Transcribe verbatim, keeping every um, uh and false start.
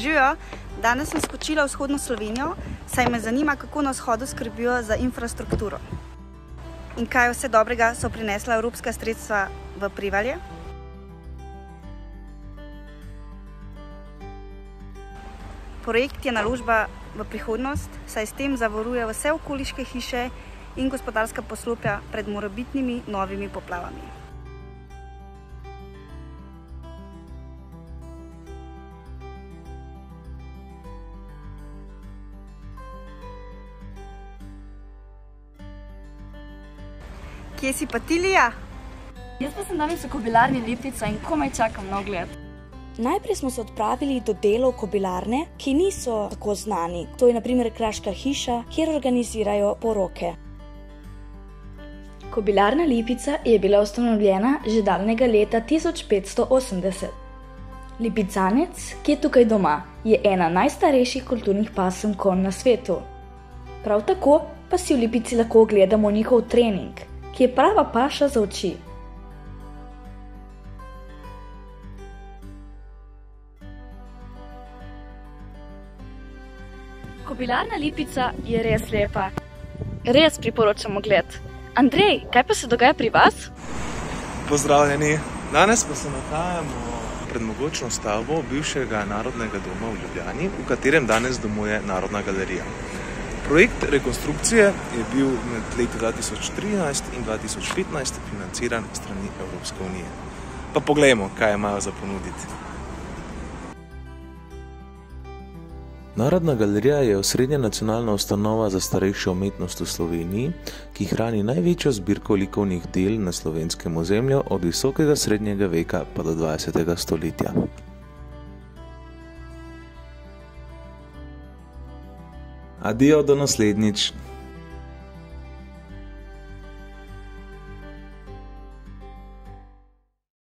Živijo, danes sem skočila v vzhodno Slovenijo, saj me zanima, kako na vzhodu skrbijo za infrastrukturo. In kaj vse dobrega so prinesla evropska sredstva v Prevalje? Projekt je naložba v prihodnost, saj s tem zavaruje vse okoliške hiše in gospodarska poslopja pred morebitnimi novimi poplavami. Kje si pa ti, Lija? Jaz pa sem danes v kobilarni Lipica in komaj čakam na ogled. Najprej smo se odpravili do delov kobilarne, ki niso tako znani. To je na primer kraška hiša, kjer organizirajo poroke. Kobilarna Lipica je bila ustanovljena že daljnega leta tisoč petsto osemdeset. Lipicanec, ki je tukaj doma, je ena najstarejših kulturnih pasem konj na svetu. Prav tako pa si v Lipici lahko ogledamo njihov trening, ki je prava paša za oči. Kobilarna Lipica je res lepa. Res priporočam ogled. Andrej, kaj pa se dogaja pri vas? Pozdravljeni. Danes pa se nahajamo pred mogočno stavbo bivšega Narodnega doma v Ljubljani, v katerem danes domuje Narodna galerija. Projekt rekonstrukcije je bil med leti dva tisoč trinajst in dva tisoč petnajst financiran strani Evropske unije. Pa poglejmo, kaj imajo za ponuditi. Narodna galerija je osrednja nacionalna ustanova za starejšo umetnost v Sloveniji, ki hrani največjo zbirko likovnih del na slovenskem ozemlju od visokega srednjega veka pa do dvajsetega stoletja. Adijo, do naslednjič!